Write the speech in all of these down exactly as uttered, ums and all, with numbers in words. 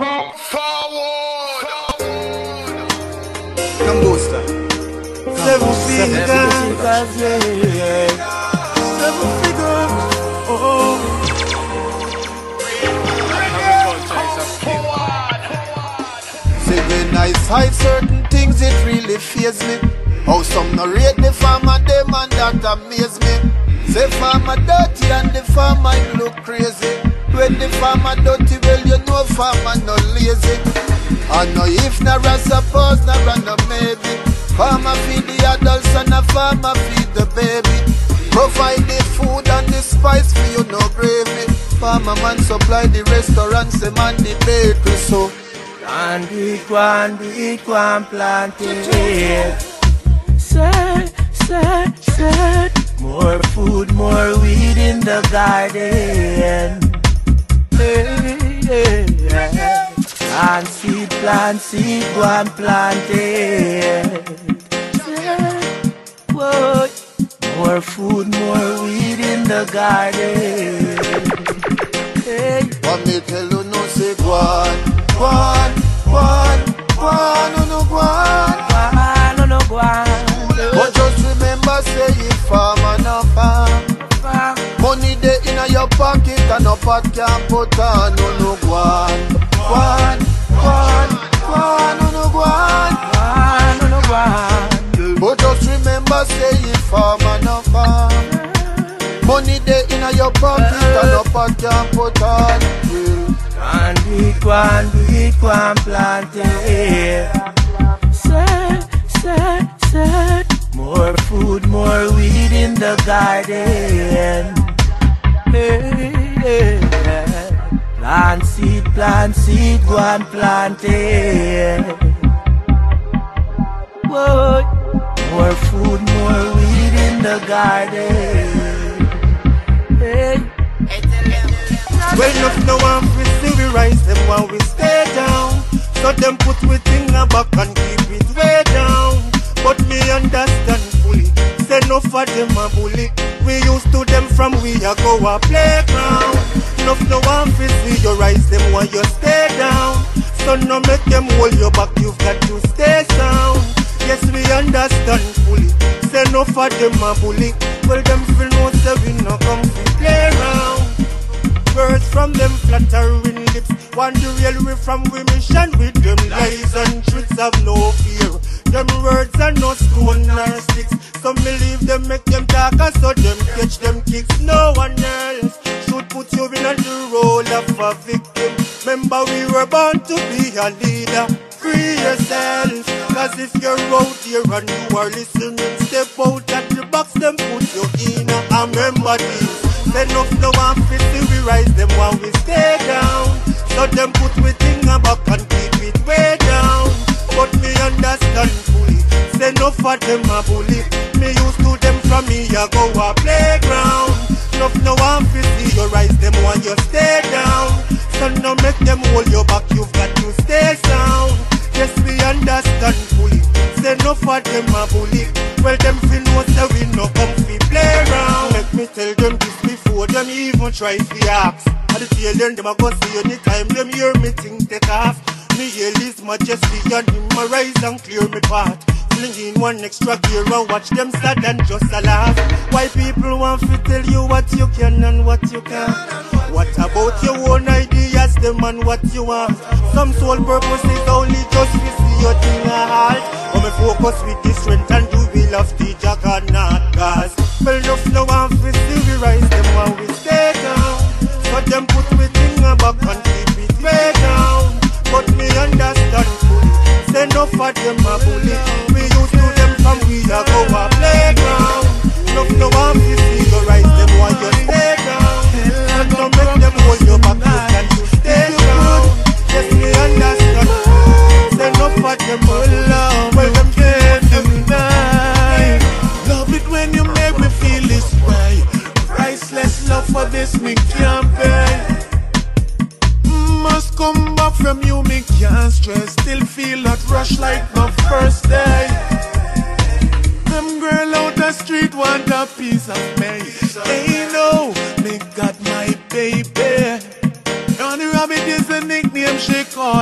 Forward. Come booster. Seven figures, yeah. Seven figures, oh. See, when I hide certain things, it really fears me. How some no rate the farmer, them and that amaze me. Say farmer dirty and the farmer look crazy. When the farmer dirty, well you know farmer no lazy. I know if never suppose, never no maybe. Farmer feed the adults and a farmer feed the baby. Provide the food and the spice for you, no gravy. Farmer man supply the restaurants, them and the bakery, so and it, one, it, one planted. Set, set, set. More food, more weed in the garden. Hey, hey, hey. Plant seed, plant seed, one planted. Whoa. More food, more weed in the garden. Hey. What me tell you no say go on, go on, go on, go on, no no go on, go on, no no go on. But just remember say if farmer no farm, money dey inna your pocket and no pot can put on, no no go on, go on, go on, go on, no no go on, go on, no no go on. But just remember say if farmer no farm, money dey inna your pocket and no pot can put on. And we go and we go and plant it. Set, set, set. More food, more weed in the garden. Hey, hey, hey. Plant seed, plant seed, go and plant it. Whoa. More food, more weed in the garden. Hey. Well, enough no one we see we rise them while we stay down. So them put we thing back and keep it way down. But me understand fully, say no for them a bully. We used to them from we a go a playground. Enough no one we see you rise them while you stay down. So no make them hold you back, you've got to stay sound. Yes, we understand fully, say no for them a bully. Well, them feel no say we no come to play around. Words from them flattering lips. One the real way from we mission with them lies and tricks have no fear. Them words are no stone or sticks. Some believe them make them darker so them catch them kicks. No one else should put you in the role of a victim. Remember we were born to be a leader. Free yourself, cause if you're out here and you are listening, step out at the box, them put you in. I remember this. Say enough no one fifty, we rise them while we stay down. So them put we thing back and keep it way down. But me understand fully, say enough for them a bully. Me used to them from me a go a playground. Enough no one fifty, you rise them while you stay down. So no make them hold you back, you've got to stay sound. Yes, we understand fully, say enough for them a bully. Well, them feel no say we no come fi play around. Let me tell them this before them even try fi ask. At the tail end, them a go see anytime them hear me think take off. Me hail His Majesty and him a rise and clear me path. Fling in one extra gear and watch them sad and just a laugh. Why people want to tell you what you can and what you can't? What about your own ideas, them and what you want? Some sole purpose is only just to see your thing a halt. But me focus with the strength and the will of the juggernaut. Cause well enough no one to see we rise them while we stay down. But them put we thing back and keep it way down. But me understand fully, say no for them a bully. We used to them from we a go a playground. Enough no one to see you rise them while you stay down. And don't make them hold you back, you can to stay down. Yes, me understand. Say no for them a love, well them can't deny. Love it when you make me feel this way. Priceless love for this me can't pay. Must come back from you, me can't stress. Still feel that rush like my first day. Them girl out the street want a piece of me. Hey no, me got my baby. Honey Rabbit is the nickname she call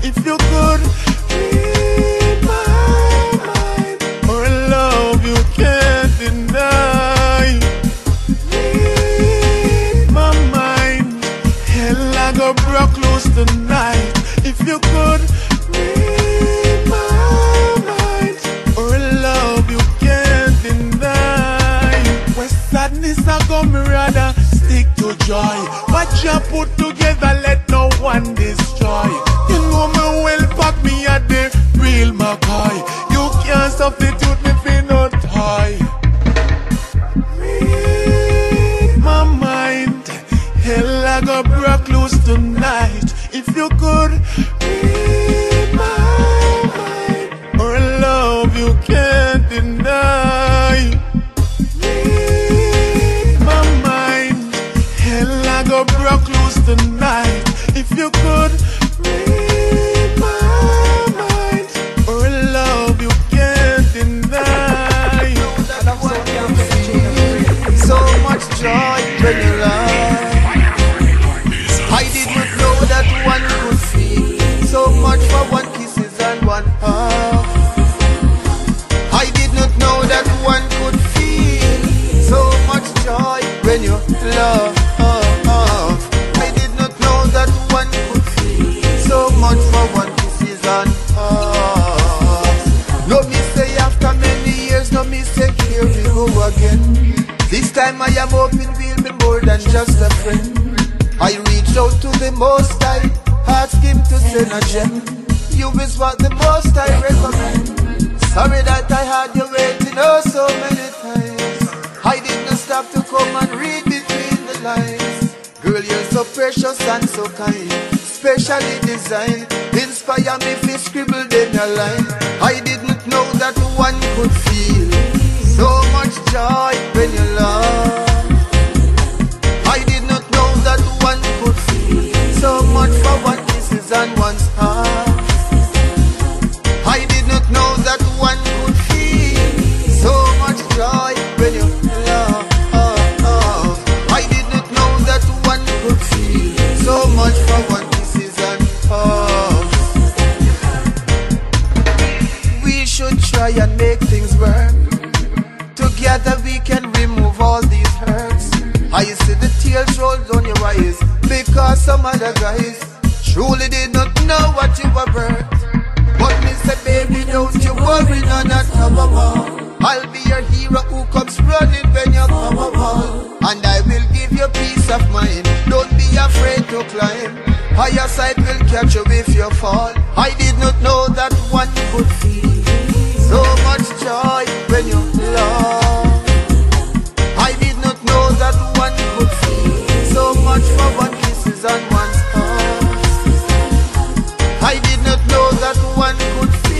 If you could read my mind, or love you can't deny. Read my mind, hell I go broke loose tonight. If you could read my mind, or love you can't deny. When sadness I go, me rather stick to joy. What you put together, let no one destroy. You know me well, fuck me at the real McCoy. You can't substitute me for no toy. Read my mind, hell I go broke loose tonight. If you could read my mind, or love you can't deny. Read my mind, hell I go broke loose tonight. If you could read my mind, or love you can't deny. So much joy when you lie. I did not know that one could feel so much for one kisses and one hug. I did not know that one could feel so much joy when you love. I did not know that one could feel so much for one kisses and hugs. No mistake after many years, no mistake, here we go again. This time I am hoping we'll be more than just a friend. I reached out to the Most High, asked him to send a gem. You is what the Most High recommend. Sorry that I had you waiting oh so many times. I did not stop to come and read between the lines. Girl, you're so precious and so kind, specially designed. Inspire me if you scribbled in a line. I didn't know that one could feel so much joy when you love. I did not know that one could feel so much for one kisses and one's heart. I did not know that one could feel so much joy when you love. I did not know that one could feel so much for one kisses and hugs. We should try and make things work. Together we can remove all these hurts. I see the tears roll down your eyes because some other guys truly did not know what you were worth. But me say, baby, don't you worry, no, not come along. I'll be your hero who comes running when you come along. And I will give you peace of mind. Don't be afraid to climb. Higher side will catch you if you fall. I did not know that one could feel so much joy when you love. I did not know that one could feel so much for one kisses and one's hugs. I did not know that one could feel